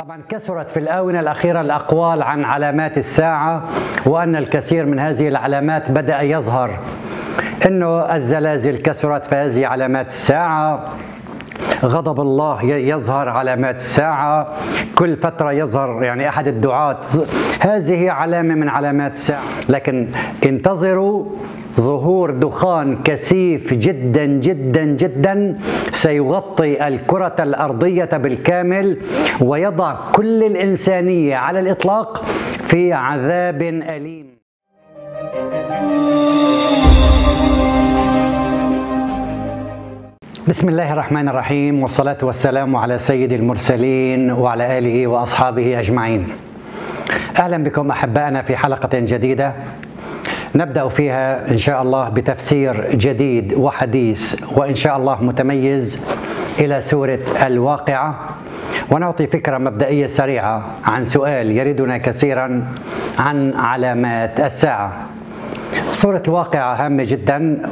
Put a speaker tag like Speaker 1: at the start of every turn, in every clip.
Speaker 1: طبعا كثرت في الآونة الأخيرة الأقوال عن علامات الساعة، وأن الكثير من هذه العلامات بدأ يظهر. إنه الزلازل كثرت فهذه علامات الساعة، غضب الله يظهر علامات الساعة، كل فترة يظهر يعني أحد الدعاة هذه علامة من علامات الساعة. لكن انتظروا ظهور دخان كثيف جدا جدا جدا سيغطي الكرة الأرضية بالكامل ويضع كل الإنسانية على الإطلاق في عذاب أليم. بسم الله الرحمن الرحيم، والصلاة والسلام على سيد المرسلين وعلى آله وأصحابه أجمعين. أهلا بكم أحبائنا في حلقة جديدة نبدأ فيها إن شاء الله بتفسير جديد وحديث وإن شاء الله متميز إلى سورة الواقعة، ونعطي فكرة مبدئية سريعة عن سؤال يردنا كثيرا عن علامات الساعة. سورة الواقعة هامة جدا،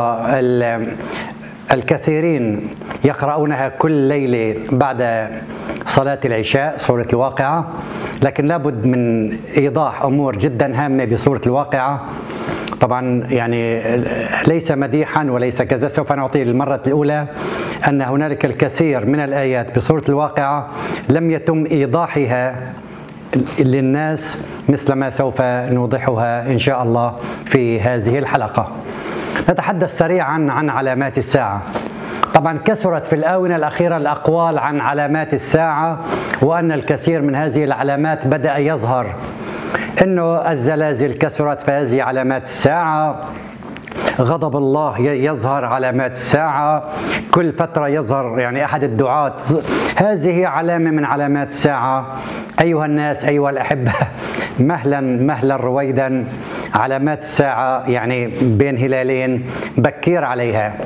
Speaker 1: والكثيرين يقرؤونها كل ليلة بعد صلاة العشاء، سورة الواقعة، لكن لابد من إيضاح أمور جدا هامة بسورة الواقعة. طبعا يعني ليس مديحا وليس كذا، سوف نعطي للمرة الأولى أن هنالك الكثير من الآيات بسورة الواقعة لم يتم إيضاحها للناس مثل ما سوف نوضحها إن شاء الله في هذه الحلقة. نتحدث سريعا عن علامات الساعة. طبعا كثرت في الآونة الأخيرة الأقوال عن علامات الساعة، وأن الكثير من هذه العلامات بدأ يظهر. إنه الزلازل كثرت فهذه علامات الساعة، غضب الله يظهر علامات الساعة، كل فترة يظهر يعني أحد الدعاة هذه علامة من علامات الساعة. أيها الناس، أيها الأحبة، مهلا مهلا رويدا، علامات الساعة يعني بين هلالين، بكير عليها.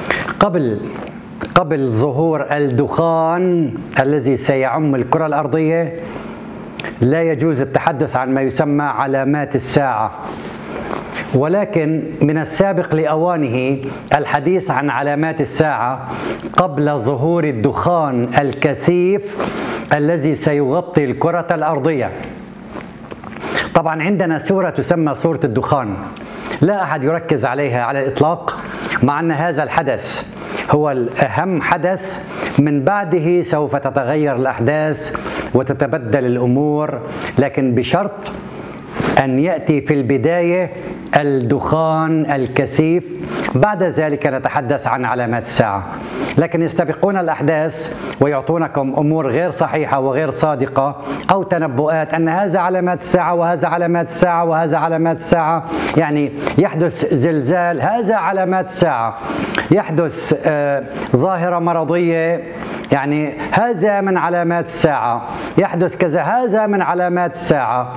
Speaker 1: قبل ظهور الدخان الذي سيعم الكرة الأرضية لا يجوز التحدث عن ما يسمى علامات الساعة، ولكن من السابق لأوانه الحديث عن علامات الساعة قبل ظهور الدخان الكثيف الذي سيغطي الكرة الأرضية. طبعا عندنا سورة تسمى سورة الدخان، لا أحد يركز عليها على الإطلاق، مع أن هذا الحدث هو الأهم حدث، من بعده سوف تتغير الأحداث وتتبدل الأمور، لكن بشرط أن يأتي في البداية الدخان الكثيف، بعد ذلك نتحدث عن علامات الساعة. لكن يستبقون الأحداث ويعطونكم أمور غير صحيحة وغير صادقة، أو تنبؤات أن هذا علامات الساعة وهذا علامات الساعة وهذا علامات الساعة. يعني يحدث زلزال، هذا علامات الساعة، يحدث ظاهرة مرضية، يعني هذا من علامات الساعة، يحدث كذا، هذا من علامات الساعة،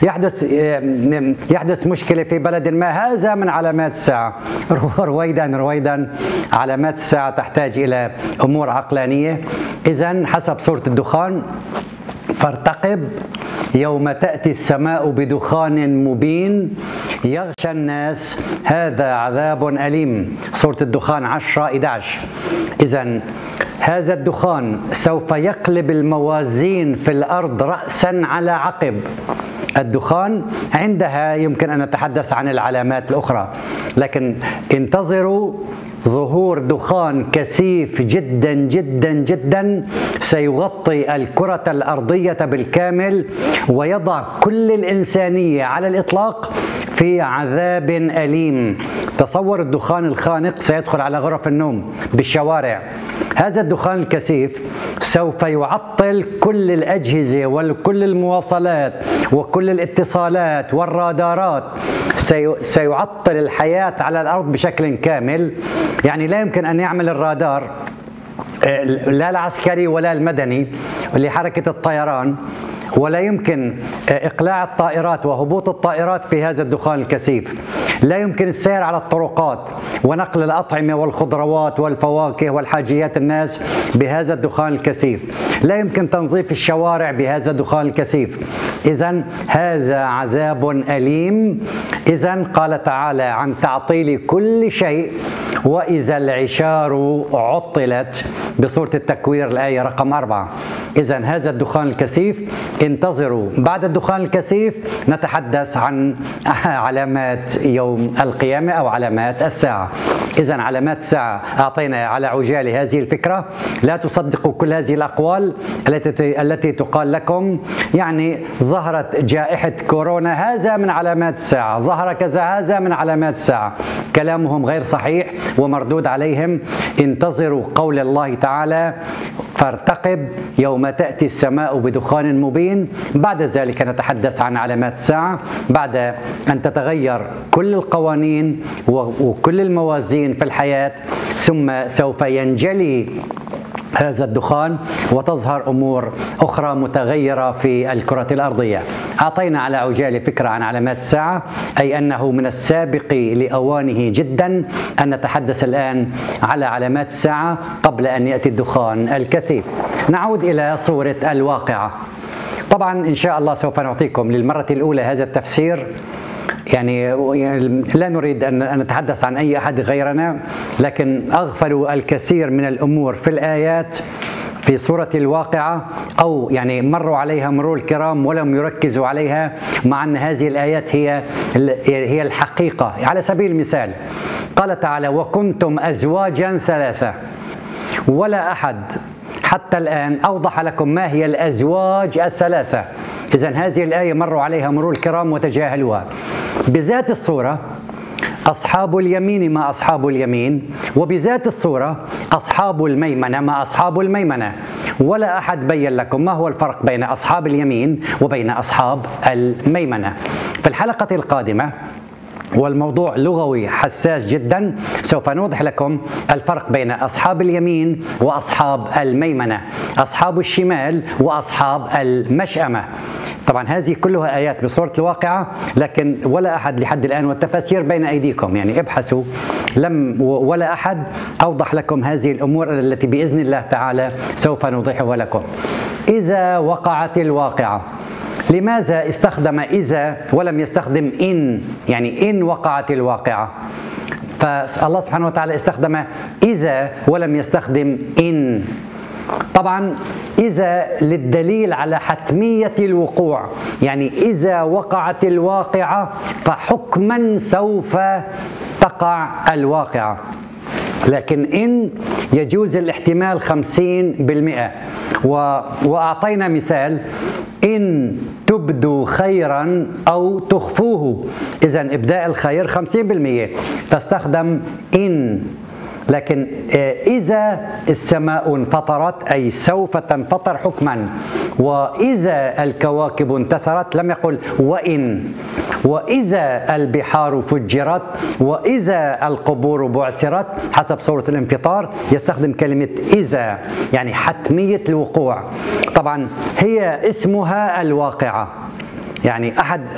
Speaker 1: يحدث مشكلة في بلد ما، هذا من علامات الساعة. رويدا علامات الساعة تحتاج إلى أمور عقلانية. إذن حسب سورة الدخان: فارتقب يوم تأتي السماء بدخان مبين يغشى الناس هذا عذاب أليم، سورة الدخان 10-11. إذن هذا الدخان سوف يقلب الموازين في الأرض رأسا على عقب. الدخان عندها يمكن أن نتحدث عن العلامات الأخرى، لكن انتظروا ظهور دخان كثيف جدا جدا جدا سيغطي الكرة الأرضية بالكامل ويضع كل الإنسانية على الإطلاق في عذاب أليم. تصور الدخان الخانق سيدخل على غرف النوم بالشوارع. هذا الدخان الكثيف سوف يعطل كل الأجهزة وكل المواصلات وكل الاتصالات والرادارات، سيعطل الحياة على الأرض بشكل كامل. يعني لا يمكن أن يعمل الرادار، لا العسكري ولا المدني لحركة الطيران، ولا يمكن إقلاع الطائرات وهبوط الطائرات في هذا الدخان الكثيف، لا يمكن السير على الطرقات، ونقل الأطعمة والخضروات والفواكه والحاجيات الناس بهذا الدخان الكثيف. لا يمكن تنظيف الشوارع بهذا الدخان الكثيف. إذن هذا عذاب أليم. إذن قال تعالى عن تعطيل كل شيء: وإذا العشار عطلت، بسورة التكوير الآية رقم 4. إذن هذا الدخان الكثيف انتظروا. بعد الدخان الكثيف نتحدث عن علامات يوم القيامة أو علامات الساعة. إذن علامات الساعة أعطينا على عجالة هذه الفكرة. لا تصدقوا كل هذه الأقوال التي تقال لكم يعني ظهرت جائحة كورونا هذا من علامات الساعة، ظهر كذا هذا من علامات الساعة. كلامهم غير صحيح ومردود عليهم. انتظروا قول الله تعالى: فارتقب يوم تأتي السماء بدخان مبين. بعد ذلك نتحدث عن علامات الساعة، بعد أن تتغير كل القوانين وكل الموازين في الحياة، ثم سوف ينجلي هذا الدخان وتظهر أمور أخرى متغيرة في الكرة الأرضية. أعطينا على عجالة فكرة عن علامات الساعة، أي أنه من السابق لأوانه جدا أن نتحدث الآن على علامات الساعة قبل أن يأتي الدخان الكثيف. نعود إلى صورة الواقعة. طبعا إن شاء الله سوف نعطيكم للمرة الأولى هذا التفسير. يعني لا نريد أن نتحدث عن أي أحد غيرنا، لكن أغفلوا الكثير من الأمور في الآيات في سورة الواقعة، أو يعني مروا عليها مرور الكرام ولم يركزوا عليها، مع أن هذه الآيات هي الحقيقة. على سبيل المثال قال تعالى: وكنتم أزواجا ثلاثة، ولا أحد حتى الآن أوضح لكم ما هي الأزواج الثلاثة. إذن هذه الآية مروا عليها مرور الكرام وتجاهلوها. بذات الصورة أصحاب اليمين ما أصحاب اليمين، وبذات الصورة أصحاب الميمنة ما أصحاب الميمنة. ولا أحد بين لكم ما هو الفرق بين أصحاب اليمين وبين أصحاب الميمنة. في الحلقة القادمة، والموضوع لغوي حساس جدا، سوف نوضح لكم الفرق بين أصحاب اليمين وأصحاب الميمنة، أصحاب الشمال وأصحاب المشأمة. طبعا هذه كلها آيات بسورة الواقعة، لكن ولا أحد لحد الآن، والتفاسير بين أيديكم، يعني ابحثوا، ولا أحد أوضح لكم هذه الأمور التي بإذن الله تعالى سوف نوضحها لكم. إذا وقعت الواقعة، لماذا استخدم إذا ولم يستخدم إن؟ يعني إن وقعت الواقعة. فالله سبحانه وتعالى استخدم إذا ولم يستخدم إن. طبعا إذا للدليل على حتمية الوقوع، يعني إذا وقعت الواقعة فحكما سوف تقع الواقعة. لكن إن يجوز الاحتمال 50%. وأعطينا مثال: إن تبدوا خيرا أو تخفوه. إذن إبداء الخير 50%، تستخدم إن. لكن إذا السماء انفطرت، أي سوف تنفطر حكما. وإذا الكواكب انتثرت لم يقل وإن. وإذا البحار فجرت، وإذا القبور بعثرت، حسب سورة الانفطار يستخدم كلمة إذا، يعني حتمية الوقوع. طبعا هي اسمها الواقعة، يعني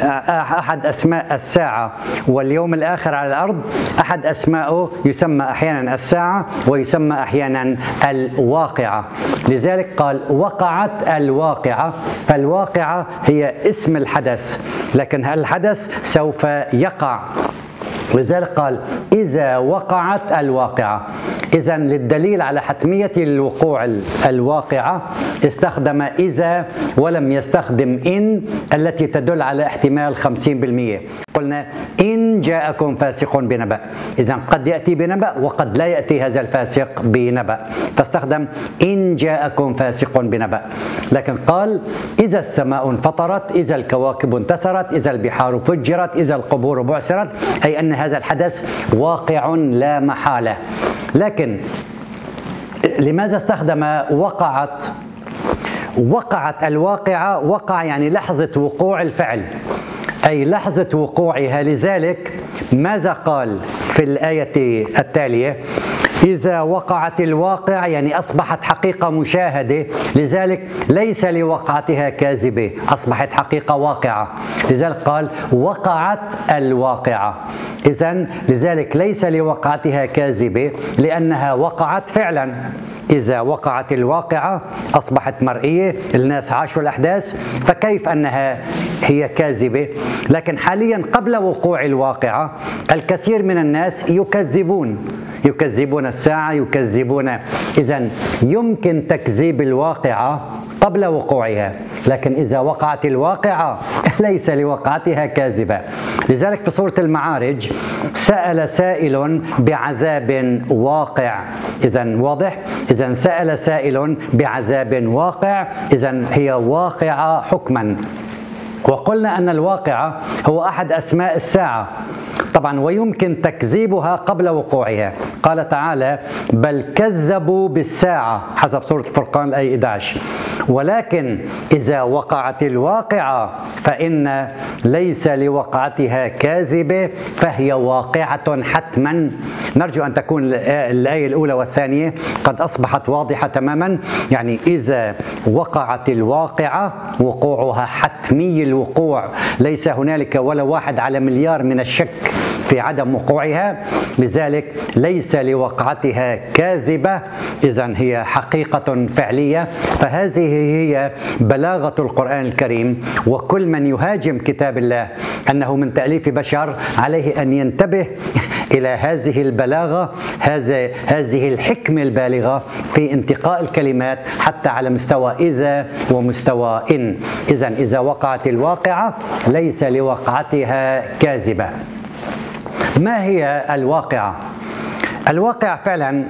Speaker 1: أحد أسماء الساعة واليوم الآخر على الأرض، أحد أسمائه يسمى أحيانا الساعة ويسمى أحيانا الواقعة. لذلك قال وقعت الواقعة، فالواقعة هي اسم الحدث، لكن الحدث سوف يقع. لذلك قال إذا وقعت الواقعة. إذن للدليل على حتمية الوقوع الواقعة استخدم إذا ولم يستخدم إن التي تدل على احتمال 50%. قلنا إن جاءكم فاسق بنبأ، إذن قد يأتي بنبأ وقد لا يأتي هذا الفاسق بنبأ، فاستخدم إن جاءكم فاسق بنبأ. لكن قال إذا السماء انفطرت، إذا الكواكب انتثرت، إذا البحار فجرت، إذا القبور بعثرت، أي أن هذا الحدث واقع لا محالة. لكن لماذا استخدم وقعت؟ وقعت الواقعة، وقع يعني لحظة وقوع الفعل، أي لحظة وقوعها. لذلك ماذا قال في الآية التالية؟ إذا وقعت الواقع يعني أصبحت حقيقة مشاهدة، لذلك ليس لوقعتها كاذبة، أصبحت حقيقة واقعة، لذلك قال وقعت الواقعة. إذن لذلك ليس لوقعتها كاذبة لأنها وقعت فعلا. إذا وقعت الواقعة أصبحت مرئية، الناس عاشوا الأحداث، فكيف أنها هي كاذبة؟ لكن حاليا قبل وقوع الواقعة الكثير من الناس يكذبون الساعة، يكذبون. إذن يمكن تكذيب الواقعة قبل وقوعها، لكن إذا وقعت الواقعة ليس لوقعتها كاذبة. لذلك في سورة المعارج سأل سائل بعذاب واقع. إذن واضح؟ إذن سأل سائل بعذاب واقع، إذن هي واقعة حكما. وقلنا أن الواقعة هو أحد أسماء الساعة طبعا، ويمكن تكذيبها قبل وقوعها. قال تعالى بل كذبوا بالساعة حسب سورة الفرقان الآية 11. ولكن إذا وقعت الواقعة فإن ليس لوقعتها كاذبة فهي واقعة حتما. نرجو أن تكون الآية الأولى والثانية قد أصبحت واضحة تماما. يعني إذا وقعت الواقعة وقوعها حتمي الوقوع، ليس هنالك ولا واحد على مليار من الشك في عدم وقوعها، لذلك ليس لوقعتها كاذبة، إذن هي حقيقة فعلية. فهذه هي بلاغة القرآن الكريم، وكل من يهاجم كتاب الله أنه من تأليف بشر عليه أن ينتبه إلى هذه البلاغة، هذه الحكمة البالغة في انتقاء الكلمات حتى على مستوى إذا ومستوى إن. إذن إذا وقعت الواقعة ليس لوقعتها كاذبة. ما هي الواقعة؟ الواقع فعلا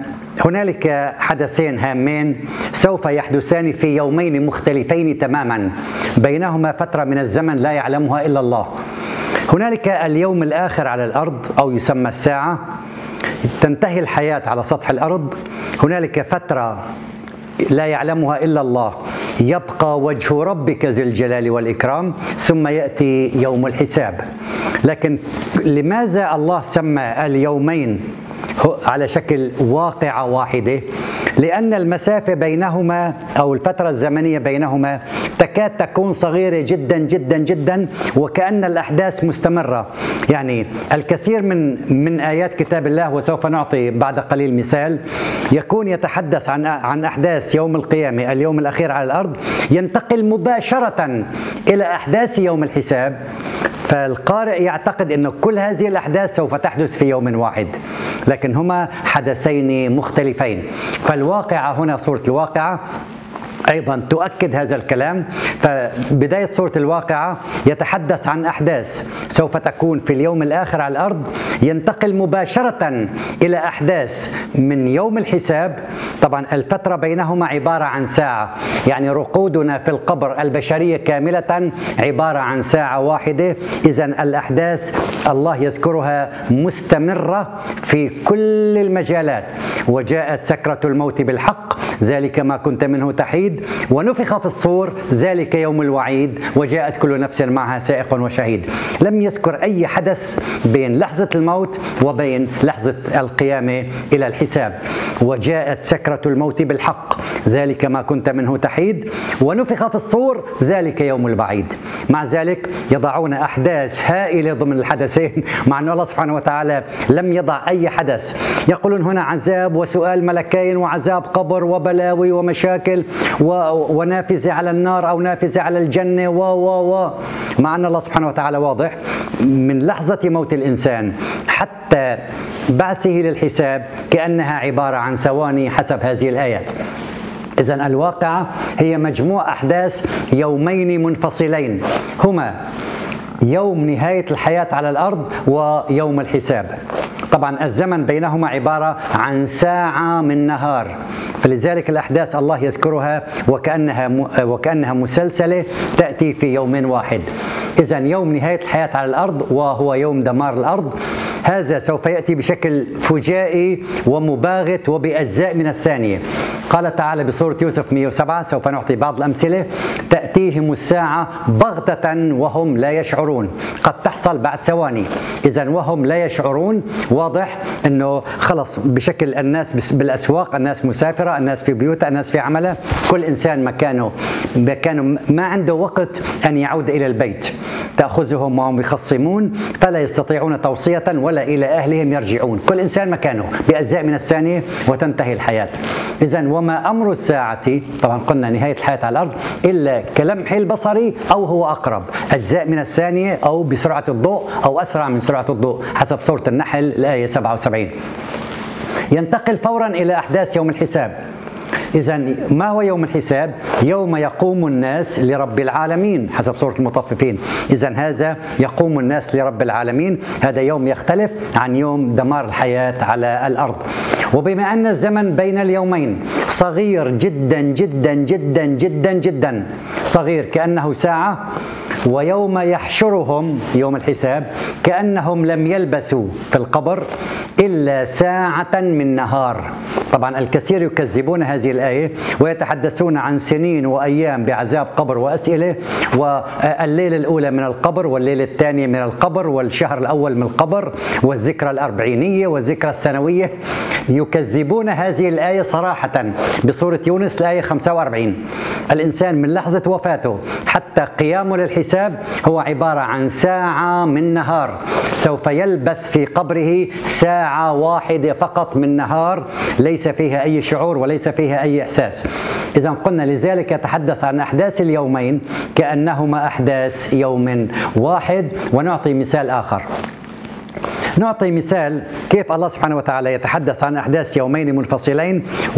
Speaker 1: هنالك حدثين هامين سوف يحدثان في يومين مختلفين تماما، بينهما فترة من الزمن لا يعلمها إلا الله. هنالك اليوم الآخر على الأرض أو يسمى الساعة، تنتهي الحياة على سطح الأرض. هنالك فترة لا يعلمها إلا الله، يبقى وجه ربك ذي الجلال والإكرام، ثم يأتي يوم الحساب. لكن لماذا الله سمى اليومين على شكل واقعة واحدة؟ لأن المسافة بينهما أو الفترة الزمنية بينهما تكاد تكون صغيرة جدا جدا جدا، وكأن الأحداث مستمرة. يعني الكثير من آيات كتاب الله، وسوف نعطي بعد قليل مثال، يكون يتحدث عن أحداث يوم القيامة، اليوم الأخير على الأرض، ينتقل مباشرة إلى أحداث يوم الحساب، فالقارئ يعتقد أن كل هذه الأحداث سوف تحدث في يوم واحد، لكن هما حدثين مختلفين. فالواقعة هنا سورة الواقعة أيضا تؤكد هذا الكلام. فبداية سورة الواقعة يتحدث عن أحداث سوف تكون في اليوم الآخر على الأرض، ينتقل مباشرة إلى أحداث من يوم الحساب. طبعا الفترة بينهما عبارة عن ساعة، يعني رقودنا في القبر البشرية كاملة عبارة عن ساعة واحدة. إذن الأحداث الله يذكرها مستمرة في كل المجالات. وجاءت سكرة الموت بالحق ذلك ما كنت منه تحيد، ونفخ في الصور ذلك يوم الوعيد، وجاءت كل نفس معها سائق وشهيد. لم يذكر أي حدث بين لحظة الموت وبين لحظة القيامة إلى الحساب. وجاءت سكرة الموت بالحق ذلك ما كنت منه تحيد، ونفخ في الصور ذلك يوم الوعيد. مع ذلك يضعون أحداث هائلة ضمن الحدثين، مع أن الله سبحانه وتعالى لم يضع أي حدث. يقولون هنا عذاب وسؤال ملكين وعذاب قبر وبلاوي ومشاكل ونافذة على النار أو نافذة على الجنة مع أن الله سبحانه وتعالى واضح من لحظة موت الإنسان حتى بعثه للحساب كأنها عبارة عن ثواني حسب هذه الآيات. إذن الواقعة هي مجموع أحداث يومين منفصلين، هما يوم نهاية الحياة على الأرض ويوم الحساب. طبعا الزمن بينهما عبارة عن ساعة من نهار، فلذلك الأحداث الله يذكرها وكأنها مسلسلة تأتي في يوم واحد. إذن يوم نهاية الحياة على الأرض وهو يوم دمار الأرض، هذا سوف يأتي بشكل فجائي ومباغت وبأجزاء من الثانية. قال تعالى بسورة يوسف 107، سوف نعطي بعض الأمثلة: تأتيهم الساعة بغتة وهم لا يشعرون، قد تحصل بعد ثواني. إذا وهم لا يشعرون، واضح أنه خلص بشكل الناس بالأسواق، الناس مسافرة، الناس في بيوتها، الناس في عملها، كل إنسان مكانه ما عنده وقت أن يعود إلى البيت، تأخذهم وهم يخصمون فلا يستطيعون توصية ولا إلى أهلهم يرجعون، كل إنسان مكانه بأجزاء من الثانية وتنتهي الحياة. إذن وما أمر الساعة، طبعا قلنا نهاية الحياة على الأرض، إلا كلمح البصر أو هو أقرب، أجزاء من الثانية أو بسرعة الضوء أو أسرع من سرعة الضوء حسب سورة النحل الآية 77. ينتقل فورا إلى أحداث يوم الحساب. إذن ما هو يوم الحساب؟ يوم يقوم الناس لرب العالمين حسب سورة المطففين. إذن هذا يقوم الناس لرب العالمين، هذا يوم يختلف عن يوم دمار الحياة على الأرض. وبما أن الزمن بين اليومين صغير جدا جدا جدا جدا جدا، صغير كأنه ساعة، ويوم يحشرهم يوم الحساب كأنهم لم يلبثوا في القبر إلا ساعة من نهار. طبعا الكثير يكذبون هذه الآية ويتحدثون عن سنين وأيام بعذاب قبر وأسئلة، والليلة الأولى من القبر والليلة الثانية من القبر والشهر الأول من القبر والذكرى الأربعينية والذكرى السنوية. يكذبون هذه الآية صراحة بسورة يونس الآية 45. الإنسان من لحظة وفاته حتى قيامه للحساب هو عبارة عن ساعة من نهار، سوف يلبث في قبره ساعة واحدة فقط من نهار، ليس فيها أي شعور وليس فيها أي إحساس. إذا قلنا لذلك يتحدث عن أحداث اليومين كأنهما أحداث يوم واحد. ونعطي مثال آخر، نعطي مثال كيف الله سبحانه وتعالى يتحدث عن أحداث يومين منفصلين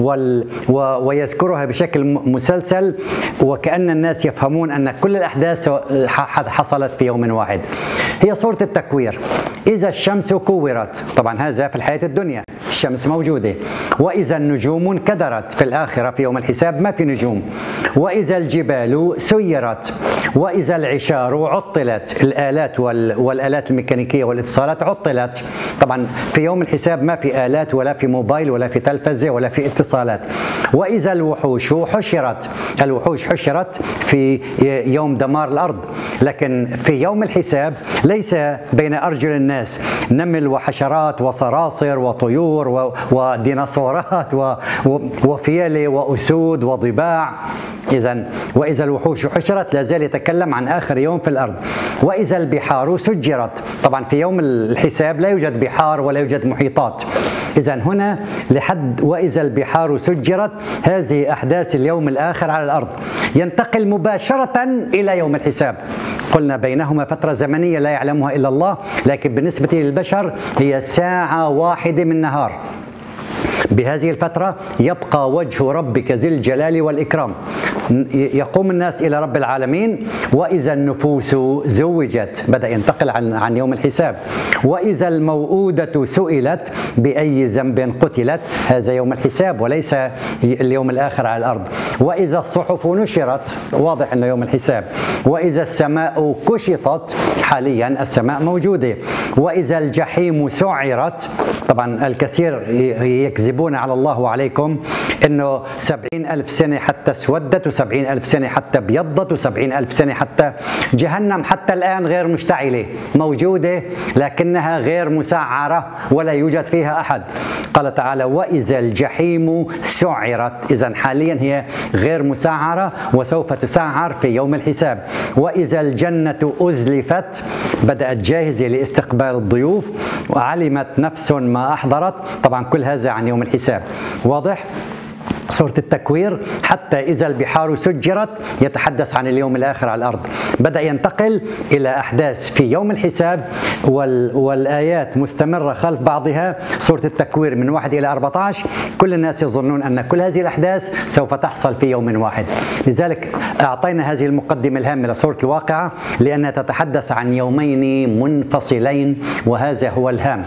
Speaker 1: ويذكرها بشكل مسلسل، وكأن الناس يفهمون أن كل الأحداث حصلت في يوم واحد. هي سورة التكوير: إذا الشمس كورت، طبعا هذا في الحياة الدنيا الشمس موجودة، وإذا النجوم انكدرت، في الآخرة في يوم الحساب ما في نجوم، وإذا الجبال سيرت، وإذا العشار عطلت، الآلات والآلات الميكانيكية والاتصالات عطلت. طبعا في يوم الحساب ما في آلات ولا في موبايل ولا في تلفزة ولا في اتصالات. وإذا الوحوش حشرت، الوحوش حشرت في يوم دمار الأرض، لكن في يوم الحساب ليس بين أرجل الناس نمل وحشرات وصراصر وطيور وديناصورات وفيلة وأسود وضباع. إذن وإذا الوحوش حشرت لا زال يتكلم عن آخر يوم في الأرض. وإذا البحار سجرت، طبعا في يوم الحساب لا يوجد بحار ولا يوجد محيطات. إذن هنا لحد وإذا البحار سجرت، هذه أحداث اليوم الآخر على الأرض. ينتقل مباشرة إلى يوم الحساب، قلنا بينهما فترة زمنية لا يعلمها إلا الله، لكن بالنسبة للبشر هي ساعة واحدة من نهار. بهذه الفترة يبقى وجه ربك ذي الجلال والإكرام، يقوم الناس إلى رب العالمين. وإذا النفوس زوجت، بدأ ينتقل عن يوم الحساب. وإذا الموءودة سئلت بأي ذنب قتلت، هذا يوم الحساب وليس اليوم الآخر على الأرض. وإذا الصحف نشرت، واضح أنه يوم الحساب. وإذا السماء كشطت، حاليا السماء موجودة. وإذا الجحيم سعرت، طبعا الكثير يكذبون على الله وعليكم أنه 70,000 سنة حتى اسودت، و70,000 سنة حتى ابيضت، و70,000 سنة حتى جهنم حتى الآن غير مشتعلة، موجودة لكنها غير مسعرة ولا يوجد فيها أحد. قال تعالى: وإذا الجحيم سعرت، إذن حاليا هي غير مسعرة وسوف تسعر في يوم الحساب. وإذا الجنة أزلفت، بدأت جاهزة لاستقبال الضيوف. وعلمت نفس ما أحضرت، طبعا كل هذا عن يوم الحساب. واضح؟ سورة التكوير حتى إذا البحار سجرت يتحدث عن اليوم الآخر على الأرض. بدأ ينتقل إلى أحداث في يوم الحساب والآيات مستمرة خلف بعضها. سورة التكوير من 1 إلى 14 كل الناس يظنون أن كل هذه الأحداث سوف تحصل في يوم واحد، لذلك أعطينا هذه المقدمة الهامة لسورة الواقعة لأنها تتحدث عن يومين منفصلين، وهذا هو الهام.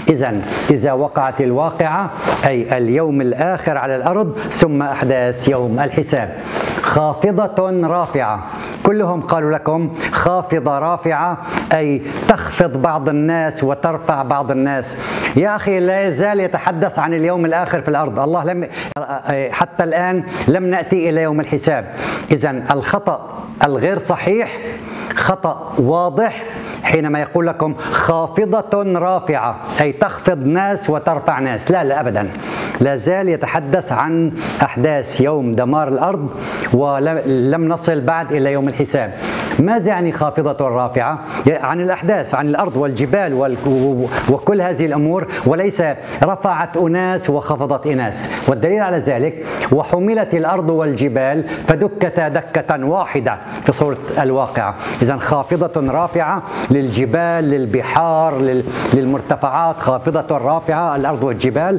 Speaker 1: إذا وقعت الواقعة أي اليوم الآخر على الأرض، ثم أحداث يوم الحساب. خافضة رافعة، كلهم قالوا لكم خافضة رافعة أي تخفض بعض الناس وترفع بعض الناس. يا أخي لا يزال يتحدث عن اليوم الآخر في الأرض. الله حتى الآن لم نأتي إلى يوم الحساب. إذن الخطأ الغير صحيح خطأ واضح حينما يقول لكم خافضة رافعة، أي تخفض ناس وترفع ناس. لا أبدا، لا زال يتحدث عن أحداث يوم دمار الأرض ولم نصل بعد إلى يوم الحساب. ماذا يعني خافضة رافعة؟ عن الأحداث، عن الأرض والجبال وكل هذه الأمور، وليس رفعت أناس وخفضت أناس. والدليل على ذلك وحملت الأرض والجبال فدكتا دكة واحدة في سورة الواقعة. إذن خافضة رافعة للجبال، للبحار، للمرتفعات، خافضة رافعة الأرض والجبال.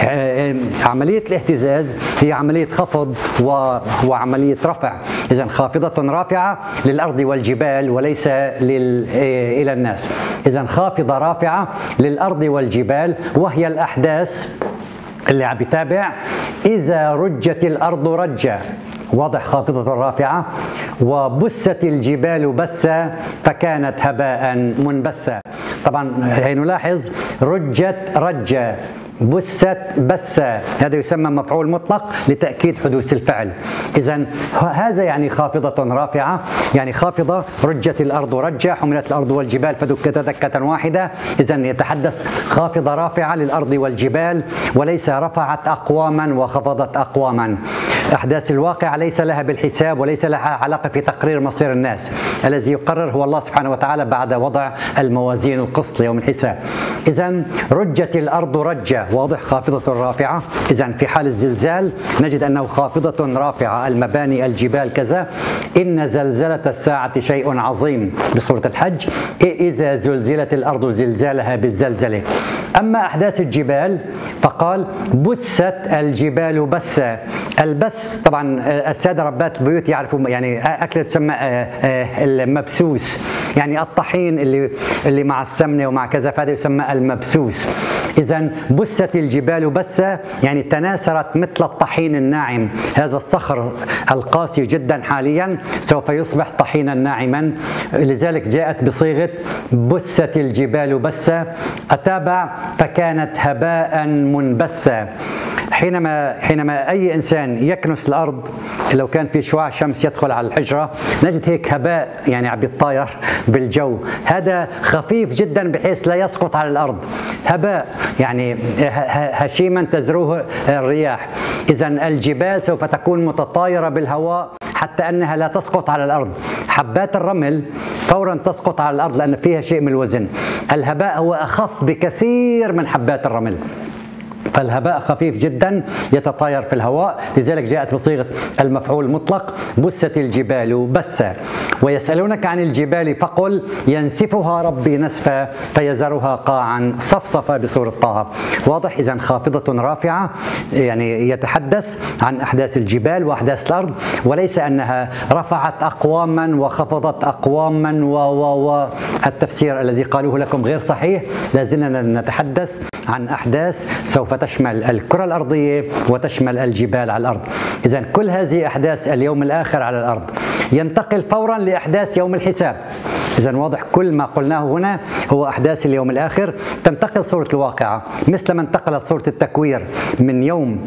Speaker 1: عملية الاهتزاز هي عملية خفض وعملية رفع. إذن خافضة رافعة للأرض والجبال وليس إلى الناس. إذن خافضة رافعة للأرض والجبال، وهي الأحداث اللي عم بيتابع إذا رجت الأرض رجة، واضح، خافضة رافعة، وبست الجبال بسا فكانت هباء منبثا. طبعا نلاحظ رجت رجة، بست بسا، هذا يسمى مفعول مطلق لتأكيد حدوث الفعل. إذن هذا يعني خافضة رافعة، يعني خافضة رجت الأرض رجة، حملت الأرض والجبال فدكتا دكة واحدة. إذن يتحدث خافضة رافعة للأرض والجبال وليس رفعت أقواما وخفضت أقواما. أحداث الواقع ليس لها بالحساب وليس لها علاقة في تقرير مصير الناس. الذي يقرر هو الله سبحانه وتعالى بعد وضع الموازين القسط ليوم الحساب. إذن رجت الأرض رجة، واضح، خافضة رافعة. إذن في حال الزلزال نجد أنه خافضة رافعة، المباني، الجبال، كذا. إن زلزلة الساعة شيء عظيم بسورة الحج، إذا زلزلت الأرض زلزالها بالزلزلة. أما أحداث الجبال فقال بست الجبال بسا. البس طبعا السادة ربات البيوت يعرفوا، يعني أكلة تسمى المبسوس، يعني الطحين اللي مع السمنة ومع كذا، فهذا يسمى المبسوس. إذن بست الجبال بسا يعني تناثرت مثل الطحين الناعم. هذا الصخر القاسي جدا حاليا سوف يصبح طحينا ناعما، لذلك جاءت بصيغة بست الجبال بسا. أتابع فكانت هباء منبثا. حينما أي إنسان يكنس الأرض، لو كان في شعاع شمس يدخل على الحجرة نجد هيك هباء، يعني عم بيتطاير بالجو. هذا خفيف جدا بحيث لا يسقط على الأرض، هباء يعني هشيما تزروه الرياح. إذن الجبال سوف تكون متطايرة بالهواء حتى أنها لا تسقط على الأرض. حبات الرمل فورا تسقط على الأرض لأن فيها شيء من الوزن. الهباء هو أخف بكثير من حبات الرمل، فالهباء خفيف جدا يتطاير في الهواء، لذلك جاءت بصيغة المفعول المطلق بست الجبال بسا. ويسألونك عن الجبال فقل ينسفها ربي نسفا فيذرها قاعا صفصفا بسورة طه. واضح؟ إذن خافضة رافعة يعني يتحدث عن أحداث الجبال وأحداث الأرض، وليس أنها رفعت أقواما وخفضت أقواما والتفسير الذي قالوه لكم غير صحيح. لازلنا نتحدث عن أحداث سوف تشمل الكرة الأرضية وتشمل الجبال على الأرض. إذن كل هذه أحداث اليوم الآخر على الأرض. ينتقل فورا لأحداث يوم الحساب. إذن واضح كل ما قلناه هنا هو أحداث اليوم الآخر. تنتقل سورة الواقعة مثل ما انتقلت سورة التكوير من يوم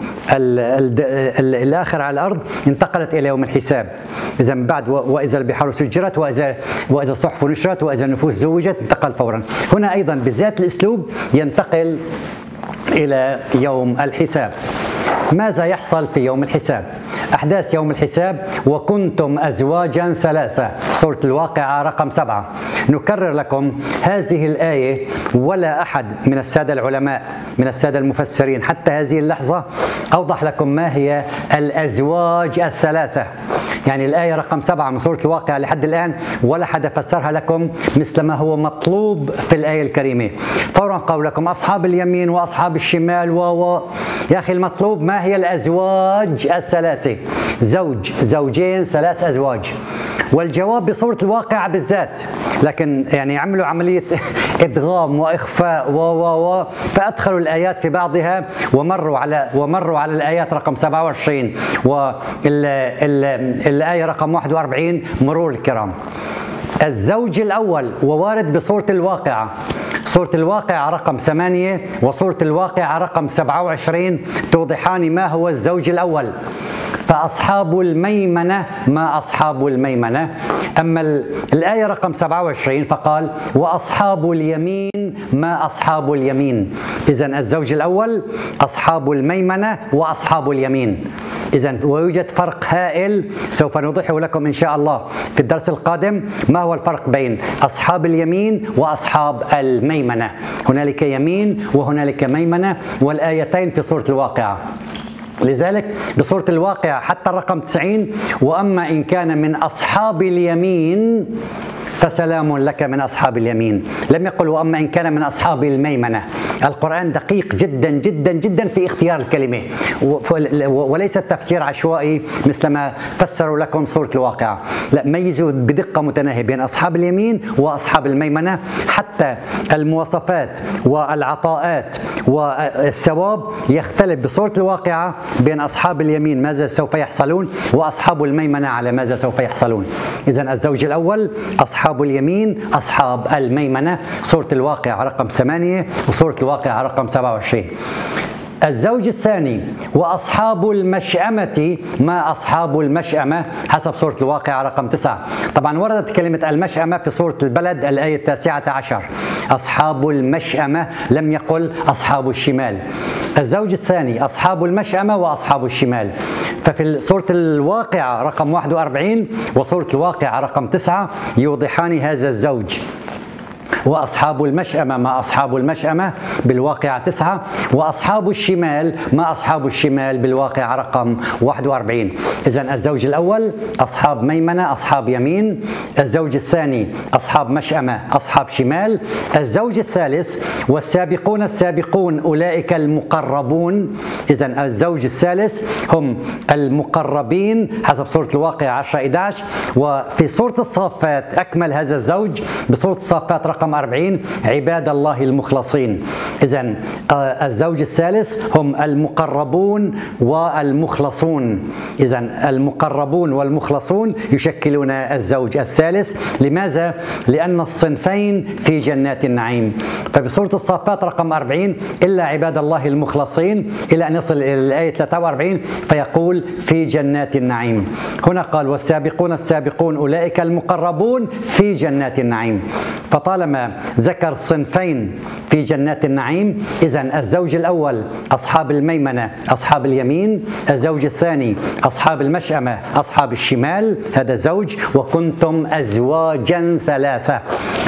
Speaker 1: الآخر على الأرض انتقلت إلى يوم الحساب. إذن بعد وإذا البحار سجرت وإذا الصحف نشرت وإذا النفوس زوجت انتقل فورا. هنا أيضا بذات الأسلوب ينتقل إلى يوم الحساب. ماذا يحصل في يوم الحساب؟ أحداث يوم الحساب وكنتم أزواجا ثلاثة، سورة الواقعة رقم 7. نكرر لكم هذه الآية، ولا أحد من السادة العلماء من السادة المفسرين حتى هذه اللحظة أوضح لكم ما هي الأزواج الثلاثة. يعني الآية رقم 7 من سورة الواقعة لحد الآن ولا حد فسرها لكم مثل ما هو مطلوب في الآية الكريمة. فورا قالوا لكم أصحاب اليمين وأصحاب الشمال يا أخي المطلوب ما هي الأزواج الثلاثة؟ زوج، زوجين، 3 أزواج. والجواب بصورة الواقعة بالذات، لكن يعني عملوا عملية إدغام وإخفاء فأدخلوا الآيات في بعضها ومروا على الآيات رقم 27 والآية رقم 41 مرور الكرام. الزوج الأول ووارد بصورة الواقعة سورة الواقعة رقم 8 وسورة الواقعة رقم 27 توضحان ما هو الزوج الأول. فأصحاب الميمنة ما أصحاب الميمنة. أما الآية رقم 27 فقال وأصحاب اليمين ما أصحاب اليمين. إذن الزوج الأول أصحاب الميمنة وأصحاب اليمين. إذن ويوجد فرق هائل سوف نوضحه لكم إن شاء الله في الدرس القادم. ما هو الفرق بين أصحاب اليمين وأصحاب الميمنة؟ هنالك يمين وهنالك ميمنة، والآيتين في سورة الواقعة. لذلك بسورة الواقعة حتى الرقم 90 وأما إن كان من أصحاب اليمين فسلام لك من أصحاب اليمين. لم يقل وأما إن كان من أصحاب الميمنة. القرآن دقيق جدا جدا جدا في اختيار الكلمة، وليس التفسير عشوائي مثل ما فسروا لكم سورة الواقعة. لا، ميزوا بدقة متناهية بين أصحاب اليمين وأصحاب الميمنة، حتى المواصفات والعطاءات والثواب يختلف بسورة الواقعة بين أصحاب اليمين ماذا سوف يحصلون وأصحاب الميمنة على ماذا سوف يحصلون. إذن الزوج الأول أصحاب اليمين أصحاب الميمنة، سورة الواقعة رقم 8 وسورة الواقعة رقم 27. الزوج الثاني وأصحاب المشأمة ما أصحاب المشأمة حسب سورة الواقعة رقم 9. طبعا وردت كلمة المشأمة في سورة البلد الآية 19. أصحاب المشأمة، لم يقل أصحاب الشمال. الزوج الثاني أصحاب المشأمة وأصحاب الشمال. ففي سورة الواقعة رقم 41 وسورة الواقعة رقم 9 يوضحان هذا الزوج. وأصحاب المشأمة ما أصحاب المشأمة بالواقعة 9، وأصحاب الشمال ما أصحاب الشمال بالواقعة رقم 41. إذن الزوج الأول أصحاب ميمنة أصحاب يمين، الزوج الثاني أصحاب مشأمة أصحاب شمال، الزوج الثالث والسابقون السابقون أولئك المقربون. إذن الزوج الثالث هم المقربين حسب سورة الواقعة 10-11. وفي سورة الصافات أكمل هذا الزوج بسورة الصافات رقم 40 عباد الله المخلصين. إذن الزوج الثالث هم المقربون والمخلصون. إذن المقربون والمخلصون يشكلون الزوج الثالث. لماذا؟ لأن الصنفين في جنات النعيم. فبسورة الصافات رقم 40 إلا عباد الله المخلصين إلى أن يصل إلى الآية 43 فيقول في جنات النعيم. هنا قال والسابقون السابقون أولئك المقربون في جنات النعيم. فطالما ذكر صنفين في جنات النعيم، إذن الزوج الأول أصحاب الميمنة أصحاب اليمين، الزوج الثاني أصحاب المشأمة أصحاب الشمال، هذا زوج. وكنتم أزواجا ثلاثة،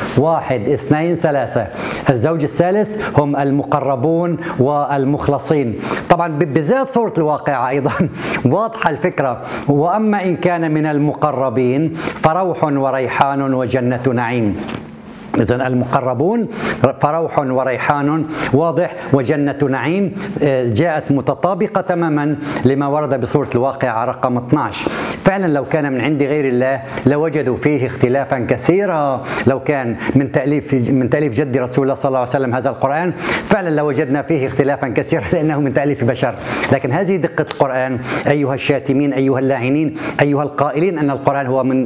Speaker 1: 1 2 3. الزوج الثالث هم المقربون والمخلصين. طبعا بذات سورة الواقعة أيضا واضحة الفكرة. وأما إن كان من المقربين فروح وريحان وجنة نعيم. إذن المقربون فروح وريحان واضح وجنة نعيم جاءت متطابقة تماما لما ورد بسورة الواقعة رقم 12. فعلا لو كان من عند غير الله لوجدوا فيه اختلافا كثيرا. لو كان من تأليف جد رسول الله صلى الله عليه وسلم هذا القرآن فعلا لوجدنا فيه اختلافا كثيرا لأنه من تأليف بشر. لكن هذه دقة القرآن أيها الشاتمين أيها اللاعنين أيها القائلين أن القرآن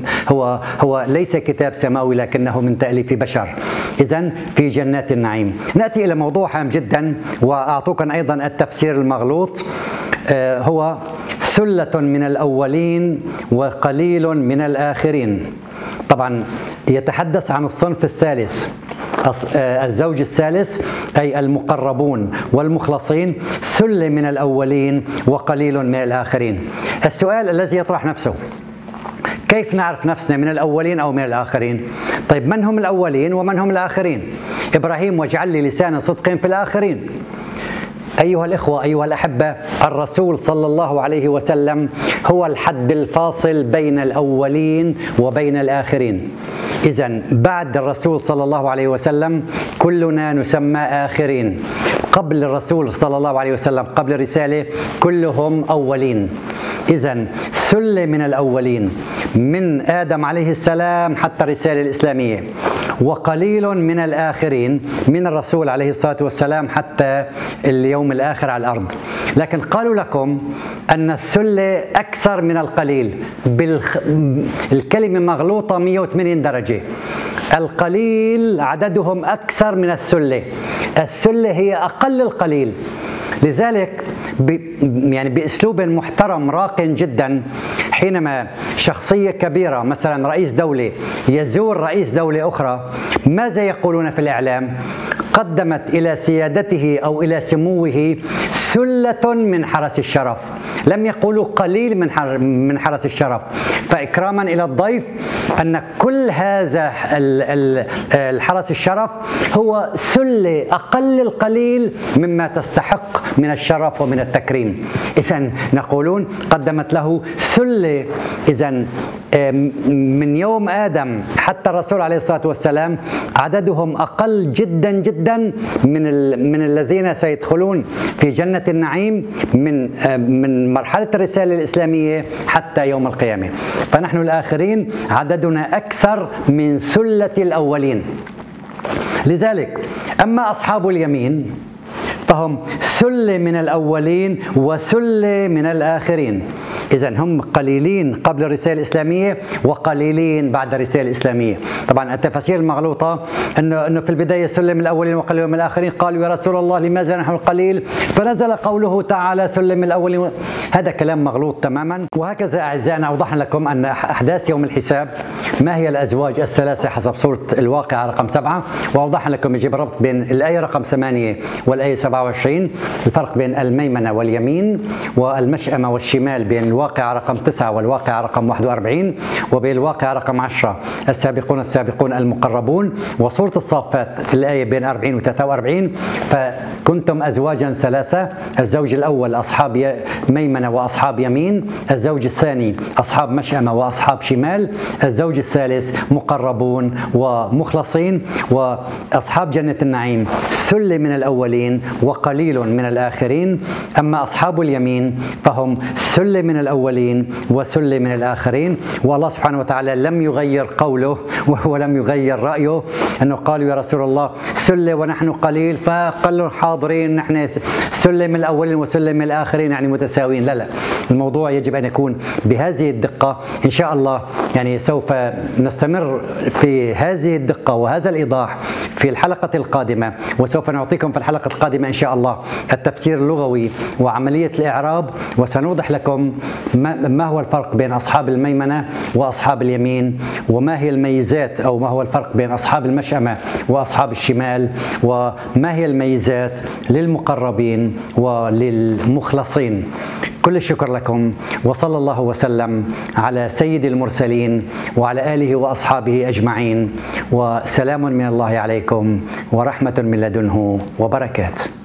Speaker 1: هو ليس كتاب سماوي لكنه من تأليف بشر. إذن في جنات النعيم. نأتي إلى موضوع هام جدا وأعطوكم أيضا التفسير المغلوط. هو ثلة من الأولين وقليل من الآخرين. طبعا يتحدث عن الصنف الثالث الزوج الثالث أي المقربون والمخلصين، ثلة من الأولين وقليل من الآخرين. السؤال الذي يطرح نفسه كيف نعرف نفسنا من الأولين أو من الآخرين؟ طيب من هم الأولين ومن هم الآخرين؟ إبراهيم واجعل لي لسان صدق في الآخرين. أيها الإخوة أيها الأحبة، الرسول صلى الله عليه وسلم هو الحد الفاصل بين الأولين وبين الآخرين. إذن بعد الرسول صلى الله عليه وسلم كلنا نسمى آخرين. قبل الرسول صلى الله عليه وسلم قبل الرسالة كلهم أولين. إذن ثلة من الأولين من آدم عليه السلام حتى الرسالة الإسلامية، وقليل من الآخرين من الرسول عليه الصلاة والسلام حتى اليوم الآخر على الأرض. لكن قالوا لكم أن الثلة أكثر من القليل. الكلمة مغلوطة 180 درجة. القليل عددهم أكثر من الثلة. الثلة هي أقل القليل. لذلك يعني بأسلوب محترم راق جدا، حينما شخصية كبيرة مثلا رئيس دولة يزور رئيس دولة أخرى، ماذا يقولون في الإعلام؟ قدمت إلى سيادته أو إلى سموه ثلة من حرس الشرف، لم يقولوا قليل من حرس الشرف. فإكراما إلى الضيف أن كل هذا الحرس الشرف هو ثلة أقل القليل مما تستحق من الشرف ومن التكريم. إذن نقولون قدمت له ثلة. إذن من يوم آدم حتى الرسول عليه الصلاة والسلام عددهم أقل جدا جدا من الذين سيدخلون في جنة النعيم من مرحلة الرسالة الإسلامية حتى يوم القيامة. فنحن الآخرين عددنا أكثر من ثلة الأولين. لذلك أما أصحاب اليمين فهم ثلة من الأولين وثلة من الآخرين. إذن هم قليلين قبل الرسالة الإسلامية وقليلين بعد الرسالة الإسلامية. طبعا التفاسير المغلوطة أنه في البداية ثلة من الأولين وقليل من الآخرين، قالوا يا رسول الله لماذا نحن القليل؟ فنزل قوله تعالى ثلة من الأولين. هذا كلام مغلوط تماما. وهكذا أعزائنا أوضحنا لكم أن أحداث يوم الحساب ما هي الأزواج الثلاثة حسب سورة الواقعة رقم 7، وأوضحنا لكم يجب الربط بين الآية رقم 8 والآية 27، الفرق بين الميمنة واليمين، والمشأمة والشمال بين الواقعة رقم 9 والواقعة رقم 41، وبين الواقعة رقم 10 السابقون السابقون المقربون، وسورة الصافات الآية بين 40 و 43. فكنتم أزواجا ثلاثة، الزوج الأول أصحاب ميمنة وأصحاب يمين، الزوج الثاني أصحاب مشأمة وأصحاب شمال، الزوج الثالث مقربون ومخلصين، وأصحاب جنة النعيم ثلة من الأولين وقليل من الآخرين. أما أصحاب اليمين فهم ثلة من الأولين وثلة من الآخرين. والله سبحانه وتعالى لم يغير قوله ولم يغير رأيه، أنه قالوا يا رسول الله ثلة ونحن قليل، فقالوا حاضرين نحن ثلة من الأولين وثلة من الآخرين يعني متساويين. لا، الموضوع يجب أن يكون بهذه الدقة. إن شاء الله يعني سوف نستمر في هذه الدقة وهذا الإيضاح في الحلقة القادمة، وسوف نعطيكم في الحلقة القادمة إن شاء الله التفسير اللغوي وعملية الإعراب، وسنوضح لكم ما هو الفرق بين أصحاب الميمنة وأصحاب اليمين، وما هي الميزات أو ما هو الفرق بين أصحاب المشأمة وأصحاب الشمال، وما هي الميزات للمقربين وللمخلصين. كل الشكر لكم، وصلى الله وسلم على سيد المرسلين وعلى آله وأصحابه أجمعين، وسلام من الله عليكم ورحمة من لدنه وبركاته.